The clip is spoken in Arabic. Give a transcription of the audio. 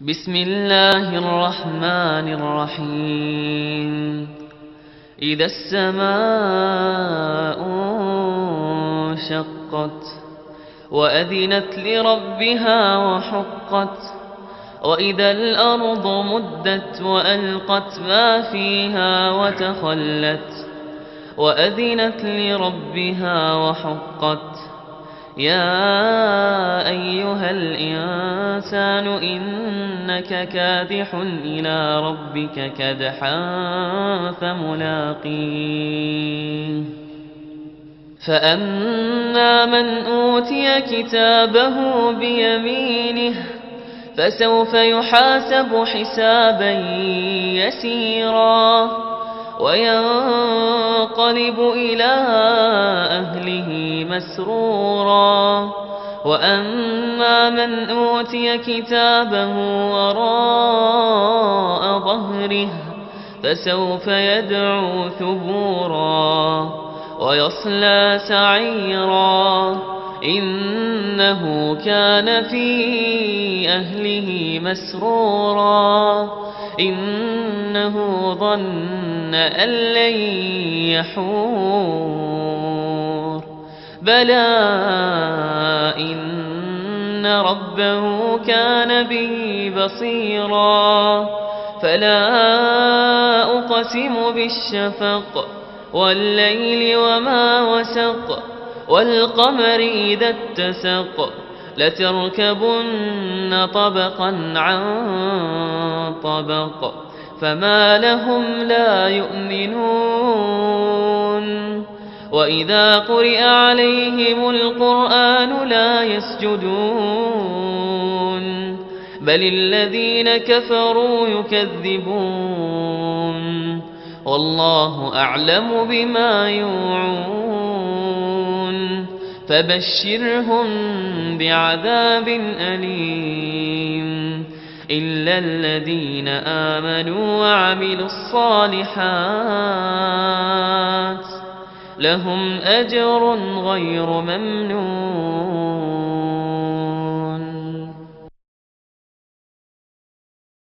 بسم الله الرحمن الرحيم. إذا السماء انشقت وأذنت لربها وحقت وإذا الأرض مدت وألقت ما فيها وتخلت وأذنت لربها وحقت يا أيها الإنسان إنك كادح إلى ربك كدحا فملاقيه فأما من أوتي كتابه بيمينه فسوف يحاسب حسابا يسيرا وينقلب إلى أهله مسرورا وأما من أوتي كتابه وراء ظهره فسوف يدعو ثبورا ويصلى سعيرا إنه كان في أهله مسرورا إنه ظن أن لن يحور بلى إن ربه كان به بصيرا فلا أقسم بالشفق والليل وما وسق والقمر إذا اتسق لتركبن طبقا عن طبق فما لهم لا يؤمنون وإذا قرئ عليهم القرآن لا يسجدون بل الذين كفروا يكذبون والله أعلم بما يوعون فبشرهم بعذاب أليم إلا الذين آمنوا وعملوا الصالحات لهم أجر غير ممنون.